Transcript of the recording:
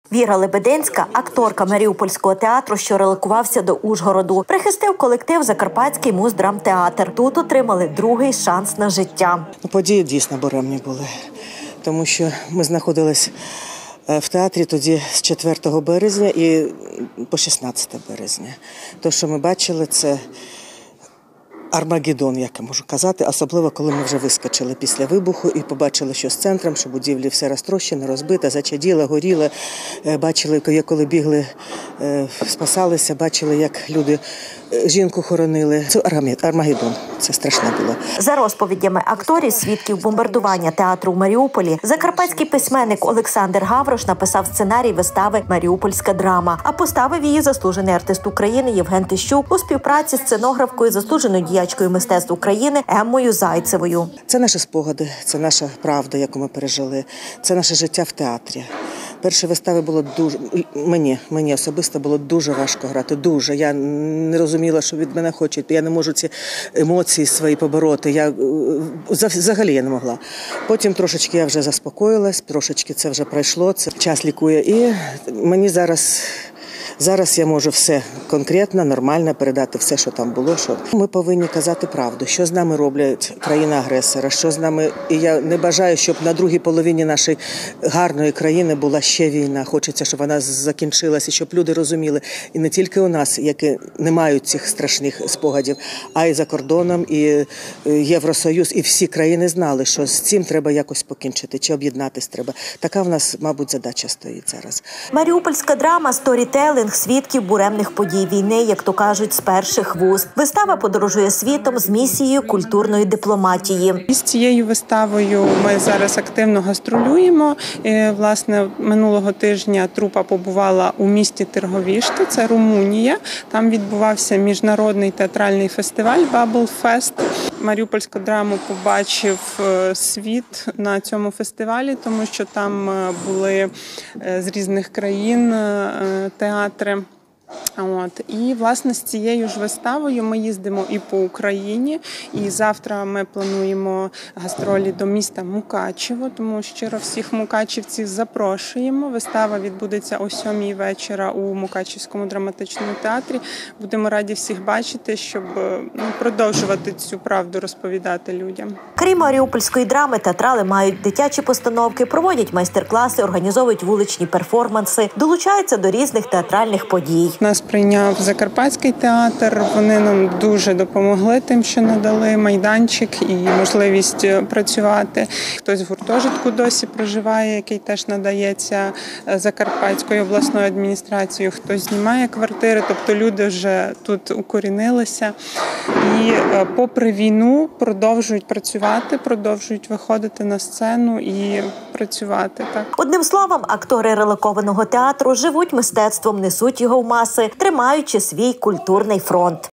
Віра Лебединська – акторка Маріупольського театру, що релокувався до Ужгороду. Прихистив колектив Закарпатський муздрамтеатр. Тут отримали другий шанс на життя. Події дійсно буремні були, тому що ми знаходились в театрі тоді з 4 березня і по 16 березня. Те, що ми бачили, це Армагеддон, як я можу казати, особливо, коли ми вже вискочили після вибуху і побачили, що з центром, що будівлі все розтрощено, розбите, зачаділо, горіло. Бачили, коли бігли, спасалися, бачили, як люди жінку хоронили. Це Армагеддон, це страшне було. За розповідями акторів, свідків бомбардування театру в Маріуполі, закарпатський письменник Олександр Гаврош написав сценарій вистави «Маріупольська драма», а поставив її заслужений артист України Євген Тищук у співпраці з сценографкою, заслуженою діячкою мистецтв України Еммою Зайцевою. Це наші спогади, це наша правда, яку ми пережили, це наше життя в театрі. Перші вистави було дуже, мені особисто було дуже важко грати, дуже. Я не розуміла, що від мене хочуть, я не можу ці емоції свої побороти, я взагалі я не могла. Потім трошечки я вже заспокоїлась, трошечки це вже пройшло, це час лікує. І мені Зараз я можу все конкретно, нормально передати все, що там було. Ми повинні казати правду, що з нами роблять країна-агресора, що з нами. І я не бажаю, щоб на другій половині нашої гарної країни була ще війна. Хочеться, щоб вона закінчилася, щоб люди розуміли. І не тільки у нас, які не мають цих страшних спогадів, а й за кордоном, і Євросоюз, і всі країни знали, що з цим треба якось покінчити, чи об'єднатись треба. Така в нас, мабуть, задача стоїть зараз. Маріупольська драма – сторітелинг свідків буремних подій війни, як то кажуть, з перших вуст. Вистава подорожує світом з місією культурної дипломатії. З цією виставою ми зараз активно гастролюємо. Власне, минулого тижня трупа побувала у місті Тирговіште, це Румунія. Там відбувався міжнародний театральний фестиваль «Bubble Fest». Маріупольську драму побачив світ на цьому фестивалі, тому що там були з різних країн театри. І, власне, з цією ж виставою ми їздимо і по Україні, і завтра ми плануємо гастролі до міста Мукачево, тому щиро всіх мукачівців запрошуємо. Вистава відбудеться о 7-й вечора у Мукачівському драматичному театрі. Будемо раді всіх бачити, щоб продовжувати цю правду розповідати людям. Крім маріупольської драми, театрали мають дитячі постановки, проводять майстер-класи, організовують вуличні перформанси, долучаються до різних театральних подій. Нас прийняв Закарпатський театр, вони нам дуже допомогли тим, що надали майданчик і можливість працювати. Хтось в гуртожитку досі проживає, який теж надається Закарпатською обласною адміністрацією, хтось знімає квартири, тобто люди вже тут укорінилися. І попри війну продовжують працювати, продовжують виходити на сцену і працювати. Так. Одним словом, актори релокованого театру живуть мистецтвом, несуть його в маси, тримаючи свій культурний фронт.